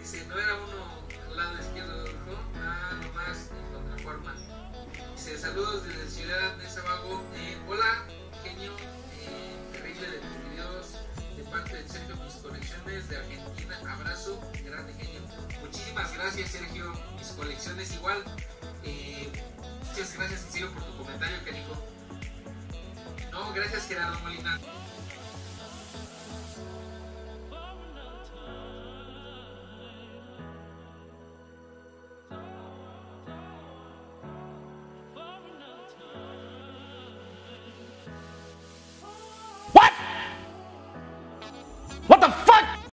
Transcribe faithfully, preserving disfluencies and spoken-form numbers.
Dice, no era uno al lado izquierdo, ¿no? Ah, nomás en otra forma. Dice, saludos desde Ciudad de Sabago. Eh, hola, genio, eh, terrible de tus videos, de parte de Sergio, mis colecciones de Argentina. Abrazo, grande genio. Muchísimas gracias, Sergio. Mis colecciones igual. Eh, muchas gracias en serio por tu comentario, canijo. No, gracias, Gerardo Molina.